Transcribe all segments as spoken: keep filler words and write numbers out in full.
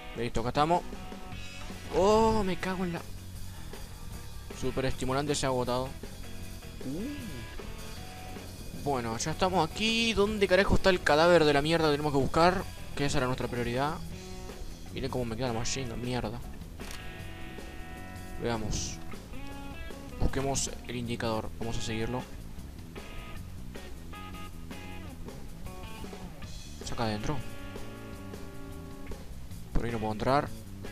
Listo, acá estamos. Oh, me cago en la... Super estimulante se ha agotado. uh. Bueno, ya estamos aquí. ¿Dónde carajo está el cadáver de la mierda que tenemos que buscar? Que esa era nuestra prioridad. Miren cómo me queda la machine, mierda. Veamos. Busquemos el indicador. Vamos a seguirlo. Es acá adentro. Por ahí no puedo entrar.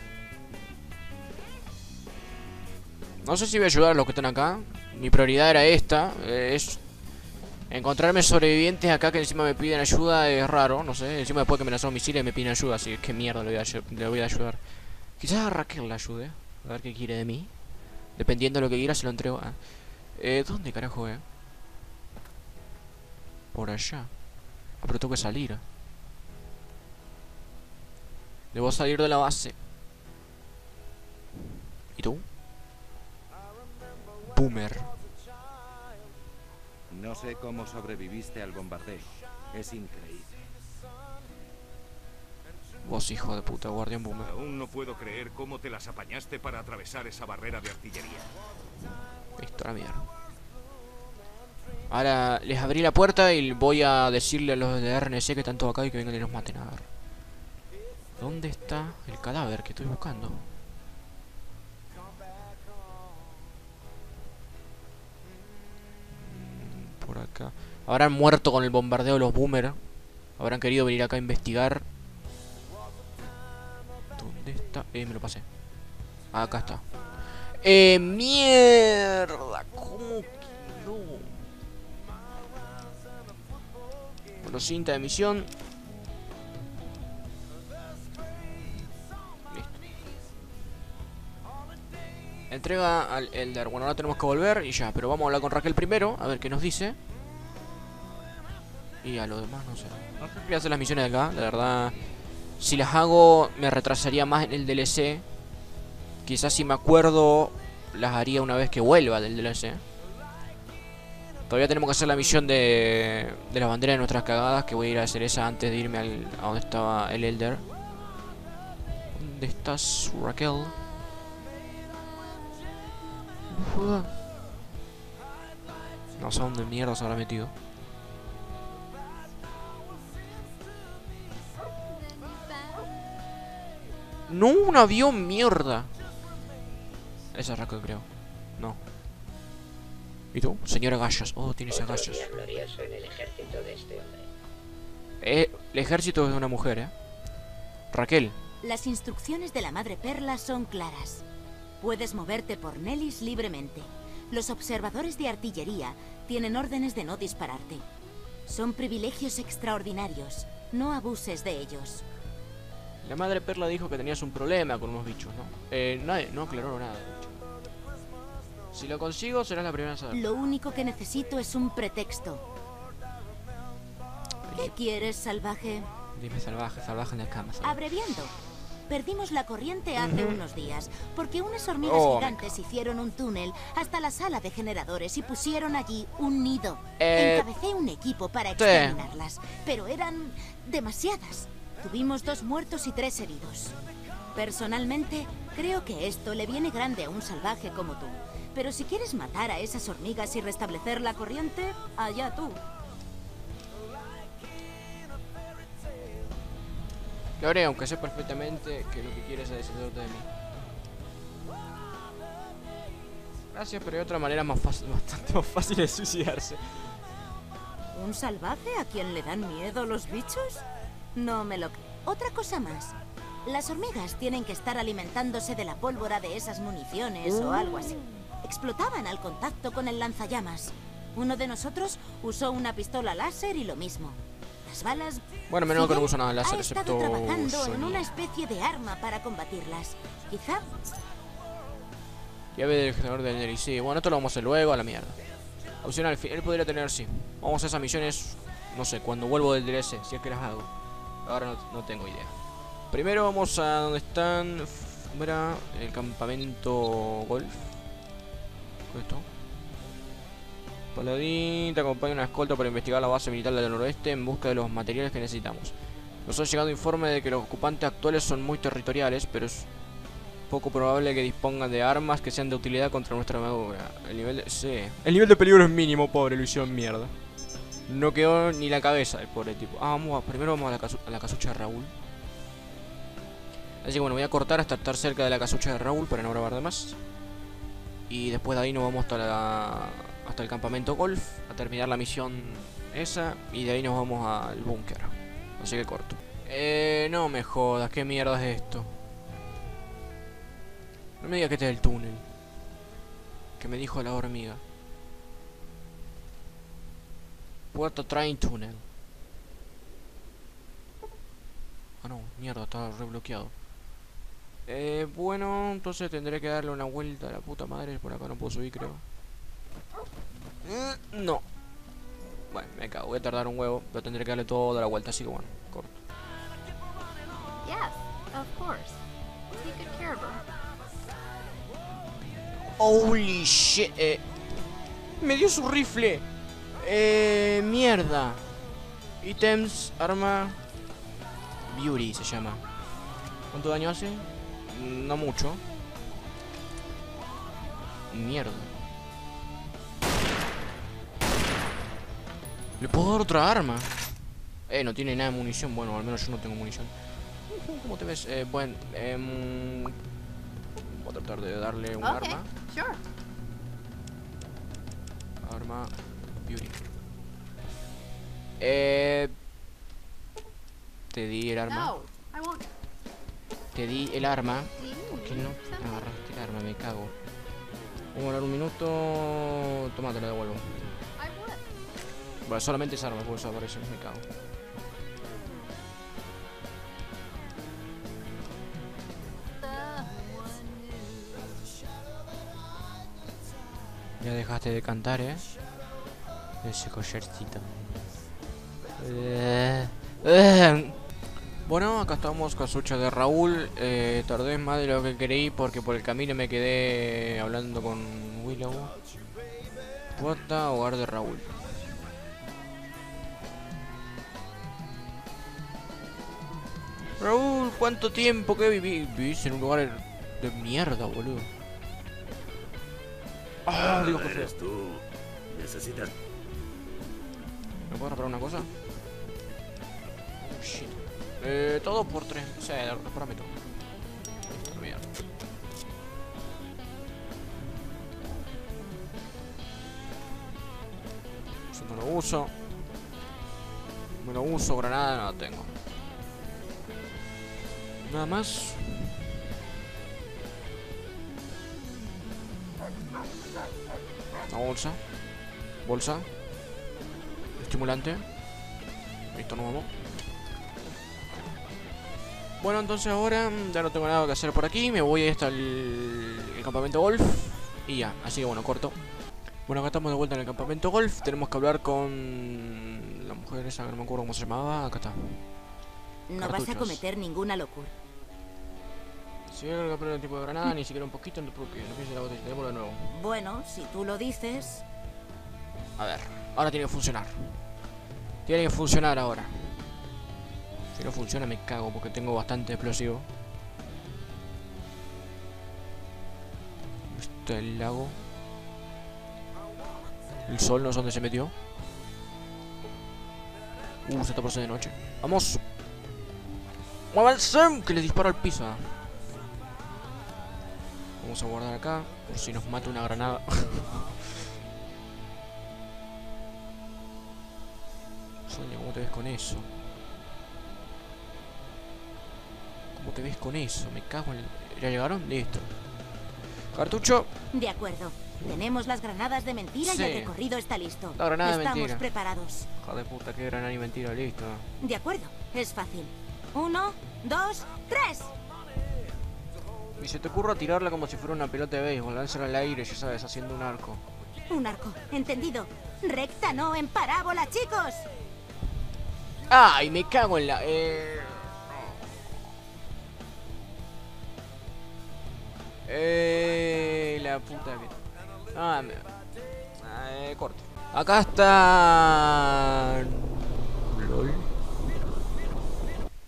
No sé si voy a ayudar a los que están acá. Mi prioridad era esta. eh, Es encontrarme sobrevivientes acá que encima me piden ayuda. Es raro, no sé. Encima después que me lanzaron misiles me piden ayuda. Así que qué mierda le voy a, le voy a ayudar. Quizás a Raquel la ayude. A ver qué quiere de mí. Dependiendo de lo que quiera se lo entrego. Ah. Eh, ¿Dónde carajo eh? Por allá. Ah, pero tengo que salir. Debo salir de la base. ¿Y tú? Boomer. No sé cómo sobreviviste al bombardeo. Es increíble. Vos, hijo de puta, guardián Boomer. Aún no puedo creer cómo te las apañaste para atravesar esa barrera de artillería. Listo, la mierda. Ahora les abrí la puerta y voy a decirle a los de R N C que están todos acá y que vengan y nos maten. A ver. ¿Dónde está el cadáver que estoy buscando? Por acá. Habrán muerto con el bombardeo de los Boomer. Habrán querido venir acá a investigar. ¿Dónde está? Eh, me lo pasé. Ah, acá está. Eh, mierda. ¿Cómo quedó? Bueno, cinta de misión. Listo. Entrega al Elder. Bueno, ahora tenemos que volver y ya. Pero vamos a hablar con Raquel primero. A ver qué nos dice. Y a lo demás no sé. No sé si voy a hacer las misiones de acá. La verdad, si las hago me retrasaría más en el D L C. Quizás si me acuerdo las haría una vez que vuelva del D L C. Todavía tenemos que hacer la misión de, de la bandera de nuestras cagadas. Que voy a ir a hacer esa antes de irme al, a donde estaba el Elder. ¿Dónde estás, Raquel? Uf. No sé dónde mierda se habrá metido. No, un avión, mierda. Esa es Raquel, creo. No. ¿Y tú? Señora Gallas. Oh, tienes agallas. Eh, el ejército es de una mujer, ¿eh? Raquel. Las instrucciones de la Madre Perla son claras. Puedes moverte por Nellis libremente. Los observadores de artillería tienen órdenes de no dispararte. Son privilegios extraordinarios. No abuses de ellos. La Madre Perla dijo que tenías un problema con unos bichos, ¿no? Eh, nadie, no aclaró nada, de hecho. Si lo consigo, serás la primera en saber. Lo único que necesito es un pretexto. ¿Qué quieres, salvaje? Dime salvaje, salvaje en la cama. Salvaje. Abreviando. Perdimos la corriente hace Uh-huh. unos días, porque unas hormigas Oh, gigantes hicieron un túnel hasta la sala de generadores y pusieron allí un nido. Eh, Encabecé un equipo para sí. exterminarlas, pero eran demasiadas. Tuvimos dos muertos y tres heridos. Personalmente, creo que esto le viene grande a un salvaje como tú. Pero si quieres matar a esas hormigas y restablecer la corriente, allá tú. Lo haré, aunque sé perfectamente que lo que quieres es deshacerte de mí. Gracias, pero hay otra manera más fácil, bastante más fácil de suicidarse. ¿Un salvaje a quien le dan miedo los bichos? No me lo creo. Otra cosa más. Las hormigas tienen que estar alimentándose de la pólvora de esas municiones o algo así. Explotaban al contacto con el lanzallamas. Uno de nosotros usó una pistola láser y lo mismo. Las balas... Bueno, menos que no Fidel uso nada de láser, ha estado excepto trabajando en sonido. una especie de arma para combatirlas. Quizá... Llave del generador de Nelly. Sí, bueno, esto lo vamos a hacer luego, a la mierda. Opcional, él podría tener, sí. Vamos a hacer esas misiones, no sé, cuando vuelvo del D L C, si es que las hago. Ahora no, no tengo idea. Primero vamos a donde están... Mira, el campamento golf. ¿Qué es esto? Paladín te acompaña una escolta para investigar la base militar del noroeste en busca de los materiales que necesitamos. Nos ha llegado informe de que los ocupantes actuales son muy territoriales, pero es poco probable que dispongan de armas que sean de utilidad contra nuestra armadura. El nivel de... Sí. El nivel de peligro es mínimo, pobre, lo hicieron mierda. No quedó ni la cabeza el pobre tipo. Ah, vamos a... primero vamos a la, casu... a la casucha de Raúl. Así que bueno, voy a cortar hasta estar cerca de la casucha de Raúl para no grabar de más. Y después de ahí nos vamos hasta la... hasta el campamento golf a terminar la misión esa. Y de ahí nos vamos al búnker. Así que corto. Eh, no me jodas, ¿qué mierda es esto? No me digas que este es el túnel que me dijo la hormiga. Puerto Train Tunnel. Ah no, mierda, está rebloqueado. Eh, bueno, entonces tendré que darle una vuelta a la puta madre. Por acá no puedo subir, creo. eh, No. Bueno, me cago, voy a tardar un huevo. Pero tendré que darle toda la vuelta, así que bueno, corto. Yes, of course. Take good care of her. Holy shit. Eh, me dio su rifle. Eh, mierda. Items, arma. Beauty se llama. ¿Cuánto daño hace? No mucho. Mierda. ¿Le puedo dar otra arma? Eh, no tiene nada de munición. Bueno, al menos yo no tengo munición. ¿Cómo te ves? Eh, bueno, eh, voy a tratar de darle un Okay, arma. sure. Arma Beauty. Eh, te di el arma. No, I won't. Te di el arma. Do you ¿Por qué need no something? agarraste el arma? Me cago. Vamos a hablar un minuto. Toma, te lo devuelvo. I would. Bueno, solamente esa arma puede desaparecer. Me cago. Ya dejaste de cantar, ¿eh? Ese collarcito. Eh, eh. Bueno, acá estamos, casucha de Raúl. Eh, tardé más de lo que creí porque por el camino me quedé hablando con Willow. Puerta, hogar de Raúl. Raúl, ¿cuánto tiempo que viví? Vivís en un lugar de mierda, boludo. Ah, digo que feo. Eres tú. Necesitas. ¿Me puedo reparar una cosa? Oh, shit. Eh, todo por tres. O sea, repárame todo. Mierda. Eso no lo uso. No lo uso, granada no la tengo. Nada más. Una bolsa. Bolsa. Estimulante. Listo, nos vamos. Bueno, entonces ahora ya no tengo nada que hacer por aquí. Me voy hasta el, el campamento golf. Y ya, así que bueno, corto. Bueno, acá estamos de vuelta en el campamento golf. Tenemos que hablar con la mujer esa que no me acuerdo cómo se llamaba. Acá está. No Cartuchos. vas a cometer ninguna locura. Si veo que aprender el tipo de granada, ni siquiera un poquito, no te preocupes, no pienses la botella, tenemos de nuevo. Bueno, si tú lo dices. A ver, ahora tiene que funcionar. Tiene que funcionar ahora. Si no funciona me cago porque tengo bastante explosivo. Este es el lago. El sol no sé dónde se metió. Uh, se está por ser de noche. ¡Vamos! ¡Avancen! Que le disparo al piso. Vamos a guardar acá por si nos mata una granada. Sonia, ¿cómo te ves con eso? ¿Cómo te ves con eso? Me cago en el... ¿Ya llegaron? Listo. Cartucho. De acuerdo. Tenemos las granadas de mentira Sí. y el recorrido está listo. La granada de Estamos mentira. preparados. Hijo de puta, qué granada y mentira, listo. De acuerdo. Es fácil. Uno, dos, tres. Y se te ocurra tirarla como si fuera una pelota de béisbol, lanzarla al aire, ya sabes, haciendo un arco. Un arco. Entendido. Recta, no en parábola, chicos. ¡Ay, me cago en la... Eh... Eh... La puta que... Ah, me... Eh, corto. Acá está... LOL.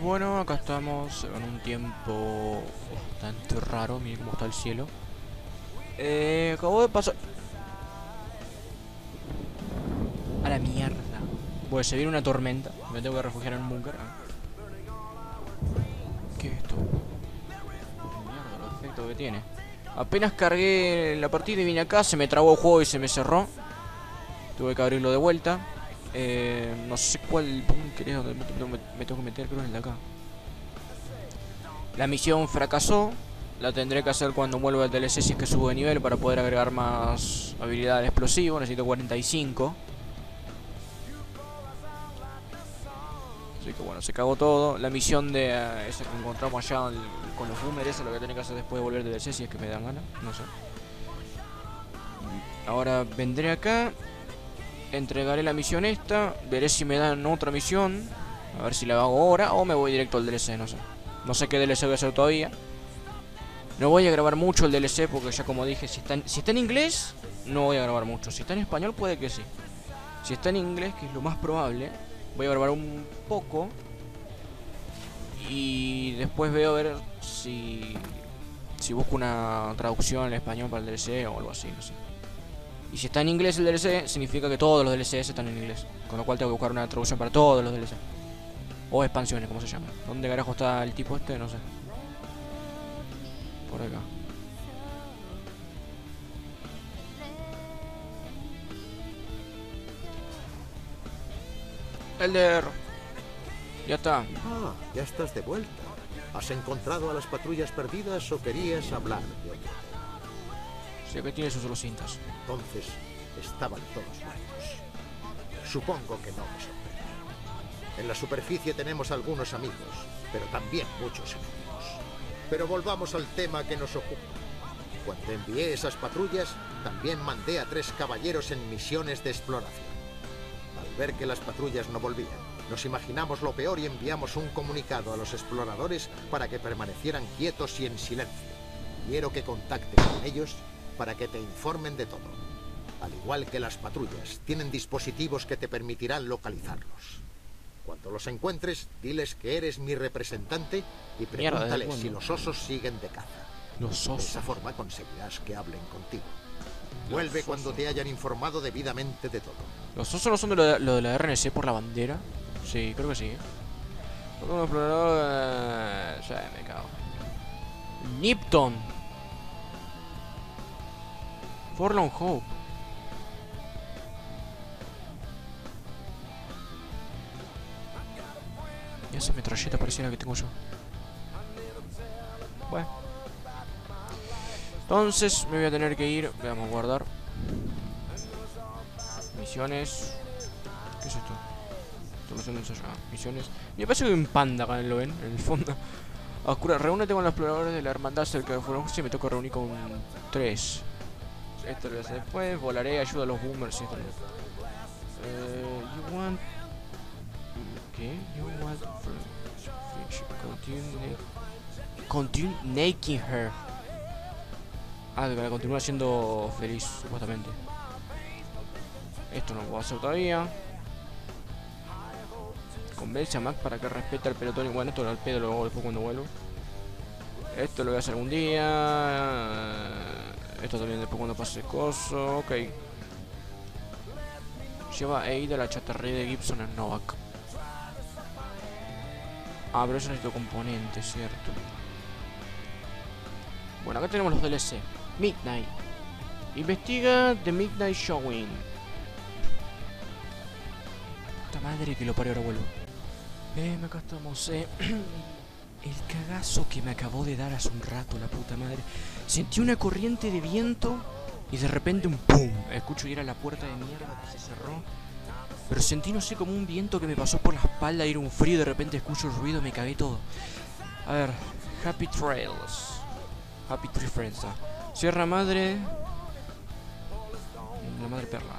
bueno, acá estamos en un tiempo bastante raro. Miren cómo está el cielo. Eh, acabo de pasar... A la mierda. Pues se viene una tormenta. Me tengo que refugiar en un búnker. Ah. ¿Qué es esto? Mierda, los efectos que tiene. Apenas cargué la partida y vine acá. Se me trabó el juego y se me cerró. Tuve que abrirlo de vuelta. Eh, no sé cuál búnker es donde me, me, me tengo que meter. Creo que es el de acá. La misión fracasó. La tendré que hacer cuando vuelva el D L C si es que subo de nivel para poder agregar más habilidad al explosivo. Necesito cuarenta y cinco. Así que bueno, se cagó todo. La misión de uh, esa que encontramos allá el, con los boomers, esa es lo que tengo que hacer después de volver del D L C si es que me dan ganas. No sé. Ahora vendré acá. Entregaré la misión esta. Veré si me dan otra misión. A ver si la hago ahora o me voy directo al D L C, no sé. No sé qué D L C voy a hacer todavía. No voy a grabar mucho el D L C porque ya como dije, si está, en, si está en inglés, no voy a grabar mucho. Si está en español puede que sí. Si está en inglés, que es lo más probable, voy a grabar un poco. Y después veo a ver si Si busco una traducción en español para el D L C o algo así, no sé. Y si está en inglés el D L C, significa que todos los D L Cs están en inglés. Con lo cual tengo que buscar una traducción para todos los D L C. O expansiones, como se llama. ¿Dónde carajo está el tipo este? No sé. Por acá. Elder. Ya está. Ah, ya estás de vuelta. ¿Has encontrado a las patrullas perdidas o querías hablar de otro? Sé que tiene sus solo cintas. Entonces, estaban todos muertos. Supongo que no me sorprende. En la superficie tenemos algunos amigos, pero también muchos enemigos. Pero volvamos al tema que nos ocupa. Cuando envié esas patrullas, también mandé a tres caballeros en misiones de exploración. Al ver que las patrullas no volvían, nos imaginamos lo peor y enviamos un comunicado a los exploradores para que permanecieran quietos y en silencio. Quiero que contactes con ellos para que te informen de todo. Al igual que las patrullas, tienen dispositivos que te permitirán localizarlos. Cuando los encuentres, diles que eres mi representante y pregúntales Mierda, si los osos siguen de caza. Los osos. De esa forma conseguirás que hablen contigo. Vuelve cuando te hayan informado debidamente de todo. ¿Los osos no son de lo de, lo de la R N C por la bandera? Sí, creo que sí. Un explorador... Eh, ya me cago. Nipton. Forlorn Hope. Y esa metralleta pareciera que tengo yo. Bueno. Entonces me voy a tener que ir. Vamos a guardar. Misiones. ¿Qué es esto? Solución de ensayo. Ah, misiones. Me parece que hay un panda acá, ¿lo ven? En el fondo. Oscura, reúnete con los exploradores de la hermandad cerca de Fueron. Si me toca reunir con tres. Esto lo voy a hacer después. Volaré, ayuda a los boomers. Esto lo... uh, you want. ¿Qué? You want. Continue. Continue making her. Ah, que la continúa siendo feliz, supuestamente. Esto no lo puedo hacer todavía. Convence a Mac para que respete al pelotón. Y bueno, esto al pedo lo hago después cuando vuelvo. Esto lo voy a hacer algún día. Esto también después cuando pase el coso. Ok. Lleva Aid a la chatarrería de Gibson en Novak. Ah, pero eso necesito componentes, cierto. Bueno, acá tenemos los D L C. Midnight. Investiga The Midnight Showing. Puta madre que lo parió, ahora vuelvo. Eh, acá estamos, eh. El cagazo que me acabó de dar hace un rato, la puta madre. Sentí una corriente de viento y de repente un pum. Escucho ir a la puerta de mierda que se cerró. Pero sentí, no sé, como un viento que me pasó por la espalda y era un frío. De repente escucho el ruido y me cagué todo. A ver, Happy Trails. Happy Tree Friends. ¿Ah? Sierra Madre. La Madre Perla.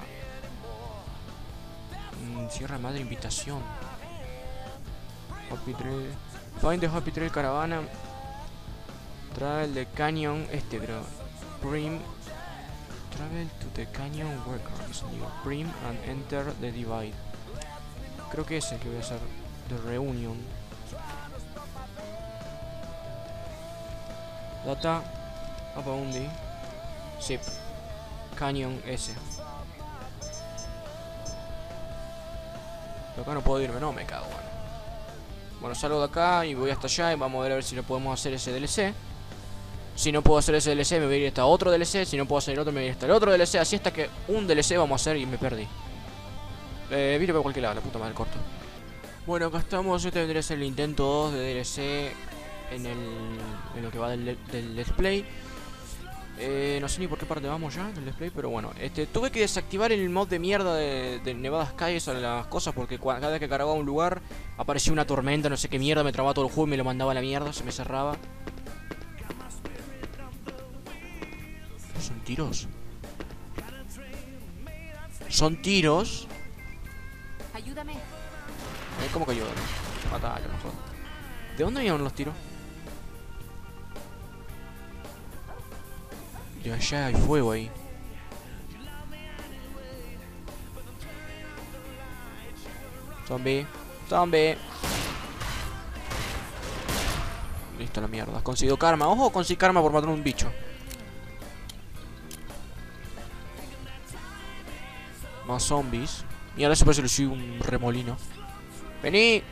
Mm, Sierra Madre Invitación. Happy Trail. Find the Happy Trail Caravana. Travel the Canyon. Este creo. Prim. Travel to the Canyon Workers near Prim and enter the Divide. Creo que es el que voy a hacer. The Reunion. Data. Apa undi. Zip. Canyon S. Pero acá no puedo irme, no, me cago, bueno. Bueno, salgo de acá y voy hasta allá y vamos a ver a ver si le podemos hacer ese D L C. Si no puedo hacer ese D L C me voy a ir hasta otro D L C. Si no puedo hacer el otro me voy a ir hasta el otro D L C. Así hasta que un D L C vamos a hacer y me perdí. Eh, vine por cualquier lado, la puta madre, corto. Bueno, acá estamos, este vendría a ser el intento dos de D L C en, el, en lo que va del, del Let's Play. Eh, no sé ni por qué parte vamos ya del display, pero bueno, este, tuve que desactivar el mod de mierda de, de Nevada Skies a las cosas porque cada vez que cargaba un lugar aparecía una tormenta, no sé qué mierda, me trababa todo el juego y me lo mandaba a la mierda, se me cerraba. ¿Son tiros? ¿Son tiros? Ayúdame. Eh, ¿Cómo que yo? Batalla, no jodas. ¿De dónde vinieron los tiros? De allá hay fuego ahí. Zombie. Zombie. Listo la mierda. Has conseguido karma. Ojo, conseguí karma por matar a un bicho. Más zombies. Y ahora se parece que soy un remolino. Vení.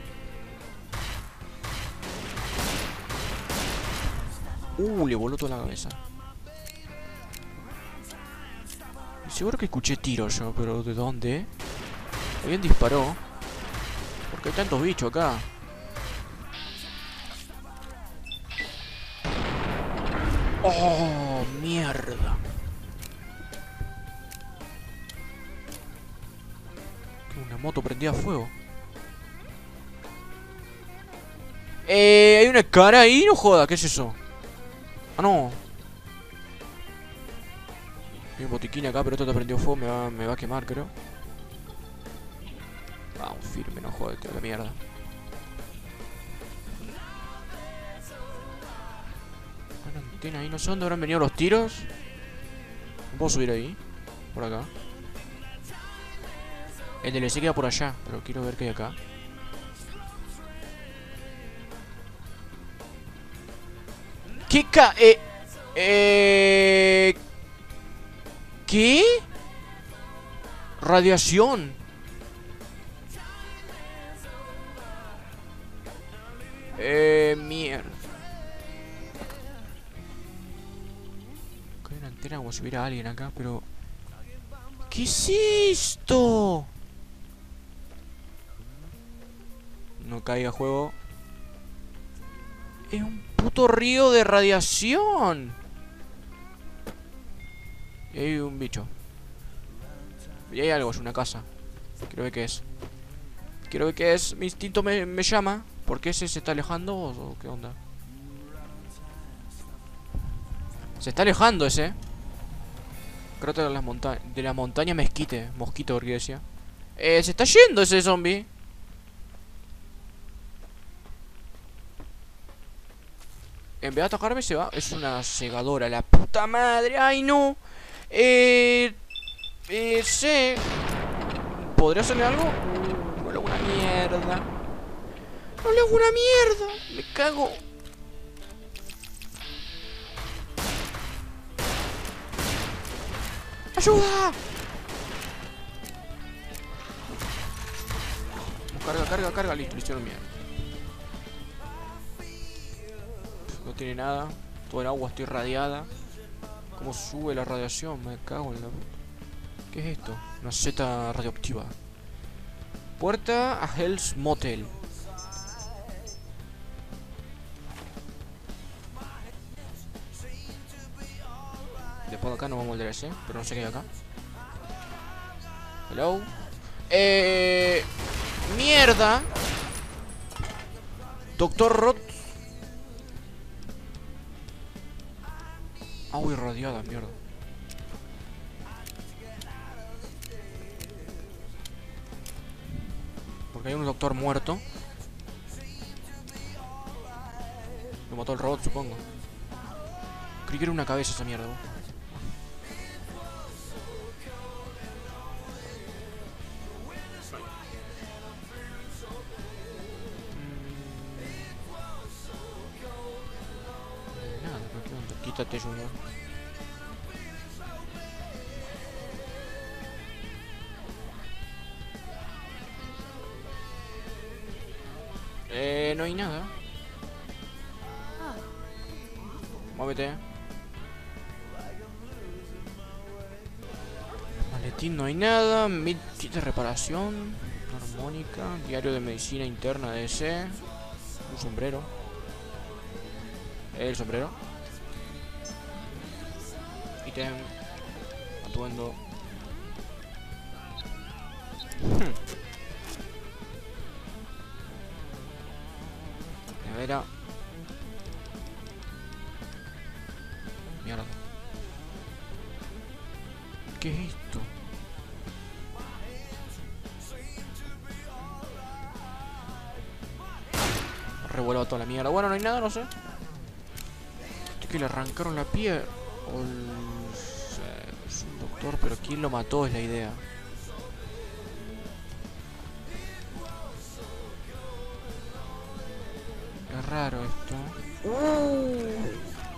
Uh, le voló toda la cabeza. Seguro que escuché tiros yo, pero ¿de dónde? Alguien disparó. Porque hay tantos bichos acá. Oh, mierda. Una moto prendida a fuego. Eh, hay una cara ahí, no joda, ¿qué es eso? Ah, no. Hay un botiquín acá, pero esto te prendió fuego, me va, me va a quemar, creo. Vamos, firme, no joder, tío, la mierda. Una antena ahí, no sé dónde habrán venido los tiros. No puedo subir ahí. Por acá. El D L C queda por allá, pero quiero ver qué hay acá. ¿Qué ca... Eh... Eh... ¿Qué? Radiación. Eh... Mierda. Hay una antena como si hubiera alguien acá, pero... ¿Qué es esto? No caiga juego. Es un puto río de radiación. Y hay un bicho. Y hay algo, es una casa. Quiero ver qué es. Quiero ver qué es. Mi instinto me, me llama. ¿Por qué ese se está alejando o, o qué onda? Se está alejando ese. Creo que de las montañas. De la montaña mezquite. Mosquito, porque decía. Eh, se está yendo ese zombie. En vez de atacarme se va. Es una segadora, la puta madre. Ay, no. Eh... Eh, sé. ¿Podría hacerle algo? Uh, no le hago una mierda. No le hago una mierda. Me cago. ¡Ayuda! Carga, carga, carga. Listo, le hicieron mierda. No tiene nada. Todo el agua está irradiada. ¿Cómo sube la radiación? Me cago en la puta. ¿Qué es esto? Una seta radioactiva. Puerta a Hell's Motel. Después de acá no vamos al D L C, pero no sé qué hay acá. Hello. Eh... Mierda. Doctor Roth. Agua irradiada, mierda. Porque hay un doctor muerto. Lo mató el robot, supongo. Creí que era una cabeza esa mierda, vos. Quítate, Junior. Eh, no hay nada. Muévete. Maletín no hay nada. Mid kit de reparación. Armónica. Diario de medicina interna de ese. Un sombrero. El sombrero. Ítem. Atuendo. Hmm. Nevera. Mierda. ¿Qué es esto? Revuelvo toda la mierda. Bueno, no hay nada, no sé. Este que le arrancaron la piel. O el... es un doctor, pero ¿quién lo mató? Es la idea. Es raro esto. Uh.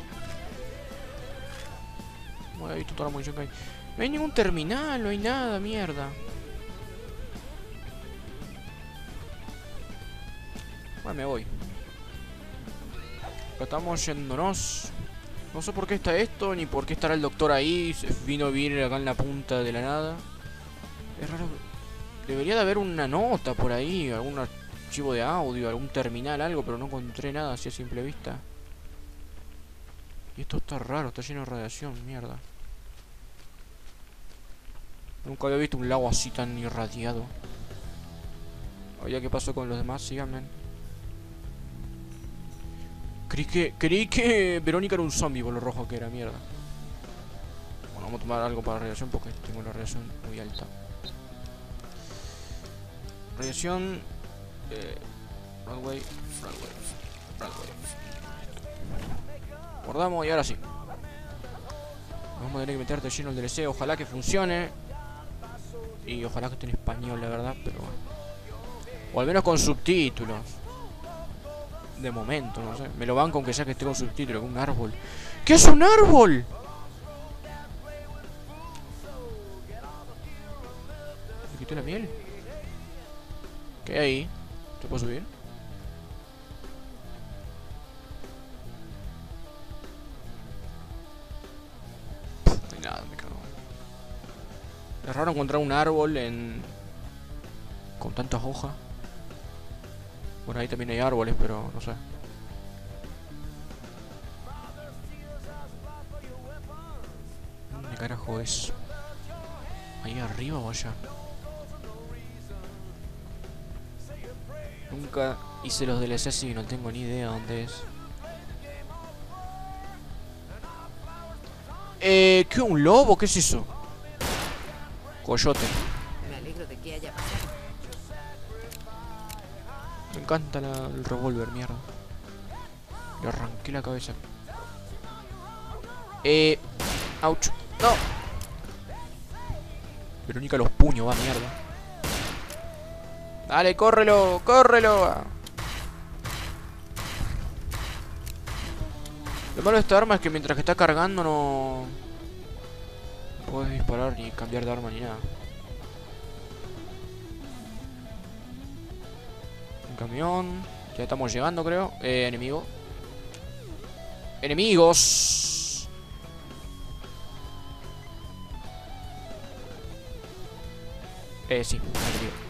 Bueno, he visto toda la munición que hay. No hay ningún terminal, no hay nada, mierda. Bueno, me voy. Acá estamos yéndonos. No sé por qué está esto, ni por qué estará el doctor ahí. Se vino a vivir acá en la punta de la nada. Es raro. Debería de haber una nota por ahí, algún archivo de audio, algún terminal, algo, pero no encontré nada así a simple vista. Y esto está raro, está lleno de radiación, mierda. Nunca había visto un lago así tan irradiado. Oye, ¿qué pasó con los demás? Síganme. Creí que, creí que Verónica era un zombie por lo rojo que era, mierda. Bueno, vamos a tomar algo para radiación porque tengo la radiación muy alta. Radiación... Eh, Broadway, Broadway, Broadway. Guardamos y ahora sí. Vamos a tener que meterte lleno el D L C. Ojalá que funcione. Y ojalá que esté en español, la verdad, pero... o al menos con subtítulos. De momento, no sé. Me lo banco aunque sea que esté con subtítulos. Un árbol. ¿Qué es un árbol? ¿Me quité la miel? ¿Qué hay ahí? ¿Te puedo subir? No hay nada, me cago. Es raro encontrar un árbol en... con tantas hojas. Bueno, ahí también hay árboles, pero no sé. ¿Dónde carajo es? ¿Ahí arriba o allá? Nunca hice los D L C y no tengo ni idea dónde es. Eh, ¿qué? ¿Un lobo? ¿Qué es eso? Coyote. Me alegro de que haya pasado. Me encanta la, el revólver, mierda. Le arranqué la cabeza. Eh... Ouch. No. Verónica los puños, va, mierda. Dale, córrelo, córrelo. Lo malo de esta arma es que mientras que está cargando no... no puedes disparar ni cambiar de arma ni nada. Un camión. Ya estamos llegando, creo. Eh, enemigo. ¡Enemigos! Eh, sí, enemigo.